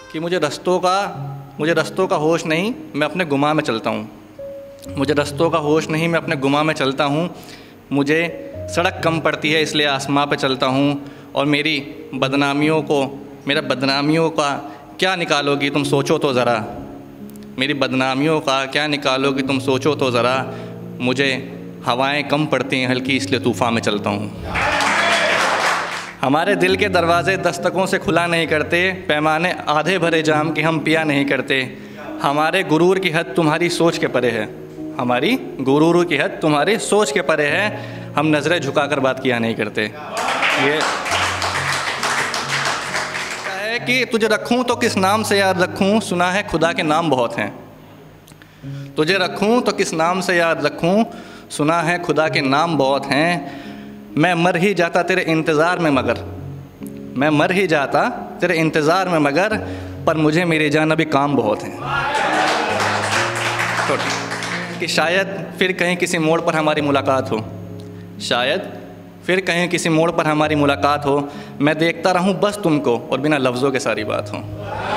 कि मुझे रस्तों का होश नहीं, मैं अपने गुमा में चलता हूँ। मुझे रस्तों का होश नहीं, मैं अपने गुमा में चलता हूँ। मुझे सड़क कम पड़ती है इसलिए आसमां पे चलता हूँ। और मेरा बदनामियों का क्या निकालोगी तुम सोचो तो ज़रा। मेरी बदनामियों का क्या निकालोगी तुम सोचो तो ज़रा। मुझे हवाएं कम पड़ती हैं हल्की इसलिए तूफ़ान में चलता हूँ। हमारे दिल के दरवाज़े दस्तकों से खुला नहीं करते, पैमाने आधे भरे जाम के हम पिया नहीं करते। हमारे गुरूर की हद तुम्हारी सोच के परे है, हमारी गुरूर की हद तुम्हारी सोच के परे है। हम नज़रें झुकाकर बात किया नहीं करते। ये है कि तुझे रखूं तो किस नाम से याद रखूं, सुना है खुदा के नाम बहुत हैं। तुझे रखूं तो किस नाम से याद रखूं, सुना है खुदा के नाम बहुत हैं। मैं मर ही जाता तेरे इंतज़ार में मगर, मैं मर ही जाता तेरे इंतज़ार में मगर, पर मुझे मेरी जान अभी काम बहुत हैं। तो कि शायद फिर कहीं किसी मोड़ पर हमारी मुलाकात हो, शायद फिर कहीं किसी मोड़ पर हमारी मुलाकात हो। मैं देखता रहूं बस तुमको और बिना लफ्ज़ों के सारी बात हो।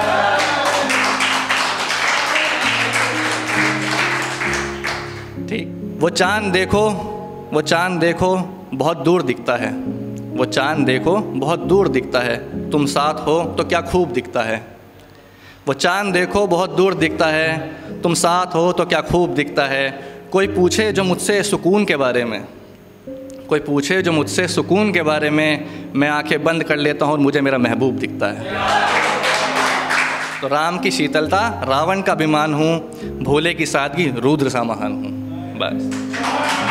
ठीक, वो चाँद देखो बहुत दूर दिखता है, वो चाँद देखो बहुत दूर दिखता है। तुम साथ हो तो क्या खूब दिखता है। वो चाँद देखो बहुत दूर दिखता है, तुम साथ हो तो क्या खूब दिखता है। कोई पूछे जो मुझसे सुकून के बारे में, कोई पूछे जो मुझसे सुकून के बारे में, मैं आंखें बंद कर लेता हूँ और मुझे मेरा महबूब दिखता है। तो राम की शीतलता रावण का अभिमान हूँ, भोले की सादगी रुद्र सा महान हूँ। बस।